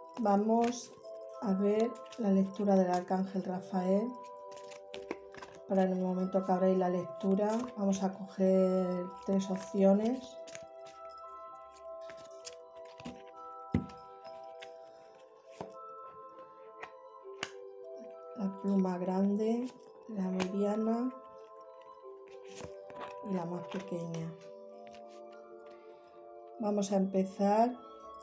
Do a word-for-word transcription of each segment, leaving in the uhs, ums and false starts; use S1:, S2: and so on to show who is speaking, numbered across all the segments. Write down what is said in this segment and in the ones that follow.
S1: Vamos a ver la lectura del Arcángel Rafael. Para en el momento que abráis la lectura, vamos a coger tres opciones. La pluma grande, la mediana y la más pequeña. Vamos a empezar.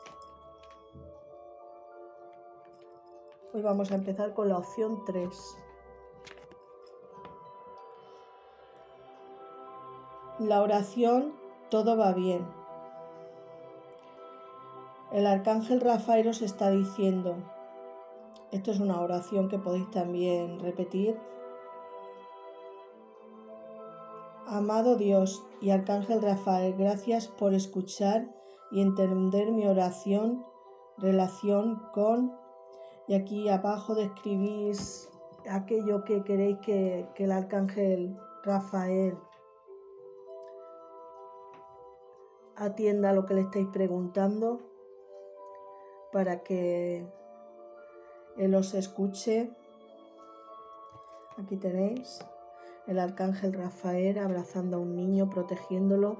S1: Hoy vamos a empezar con la opción tres. La oración, todo va bien. El Arcángel Rafael os está diciendo, esto es una oración que podéis también repetir. Amado Dios y Arcángel Rafael, gracias por escuchar y entender mi oración, relación con, y aquí abajo describís aquello que queréis que, que el Arcángel Rafael atienda a lo que le estáis preguntando para que él os escuche. Aquí tenéis el Arcángel Rafael abrazando a un niño, protegiéndolo.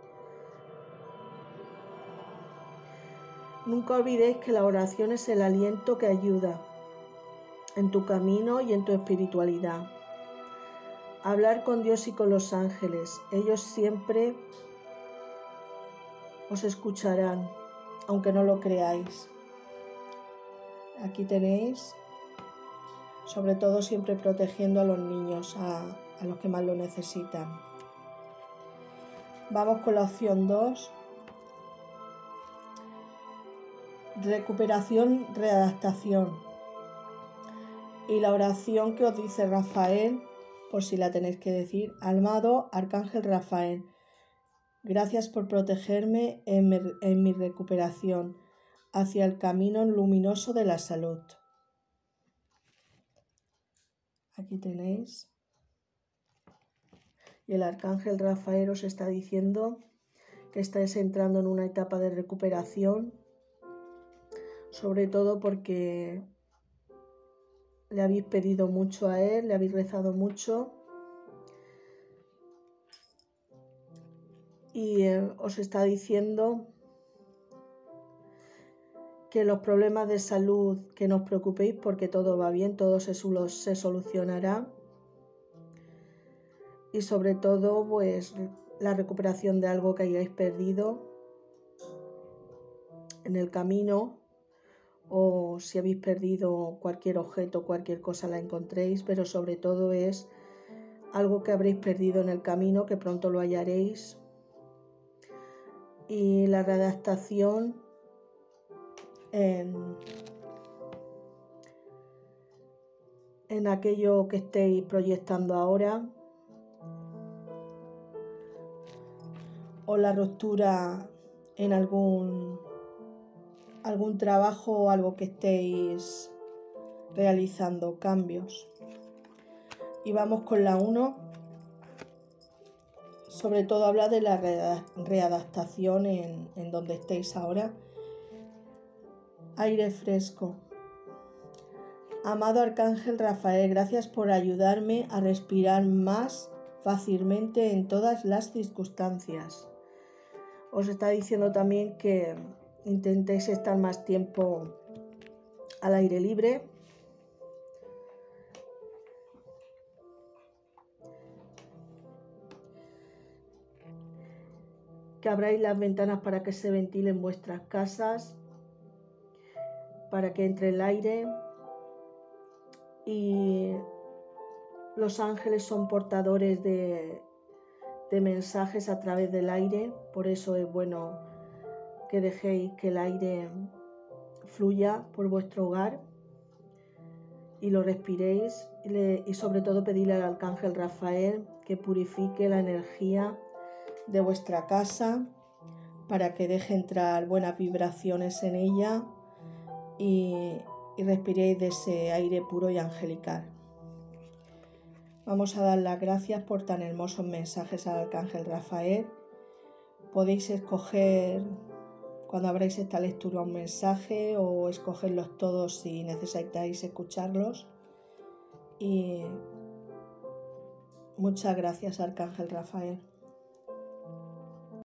S1: Nunca olvidéis que la oración es el aliento que ayuda en tu camino y en tu espiritualidad. Hablar con Dios y con los ángeles, ellos siempre os escucharán, aunque no lo creáis. Aquí tenéis, sobre todo siempre protegiendo a los niños, a, a los que más lo necesitan. Vamos con la opción dos. Recuperación, readaptación. Y la oración que os dice Rafael, por si la tenéis que decir, amado Arcángel Rafael, gracias por protegerme en mi, en mi recuperación hacia el camino luminoso de la salud. Aquí tenéis. Y el Arcángel Rafael os está diciendo que estáis entrando en una etapa de recuperación, sobre todo porque le habéis pedido mucho a él, le habéis rezado mucho y eh, os está diciendo que los problemas de salud, que no os preocupéis porque todo va bien, todo se, se solucionará. Y sobre todo, pues, la recuperación de algo que hayáis perdido en el camino, o si habéis perdido cualquier objeto, cualquier cosa la encontréis, pero sobre todo es algo que habréis perdido en el camino, que pronto lo hallaréis. Y la readaptación en, en aquello que estéis proyectando ahora, o la ruptura en algún, algún trabajo o algo que estéis realizando, cambios. Y vamos con la uno. Sobre todo habla de la readaptación en, en donde estéis ahora. Aire fresco. Amado Arcángel Rafael, gracias por ayudarme a respirar más fácilmente en todas las circunstancias. Os está diciendo también que intentéis estar más tiempo al aire libre. Que abráis las ventanas para que se ventilen vuestras casas, para que entre el aire. Y los ángeles son portadores de de mensajes a través del aire, por eso es bueno que dejéis que el aire fluya por vuestro hogar y lo respiréis y, le, y sobre todo pedirle al Arcángel Rafael que purifique la energía de vuestra casa para que deje entrar buenas vibraciones en ella y, y respiréis de ese aire puro y angelical. Vamos a dar las gracias por tan hermosos mensajes al Arcángel Rafael. Podéis escoger cuando abráis esta lectura un mensaje o escogerlos todos si necesitáis escucharlos. Y muchas gracias, Arcángel Rafael.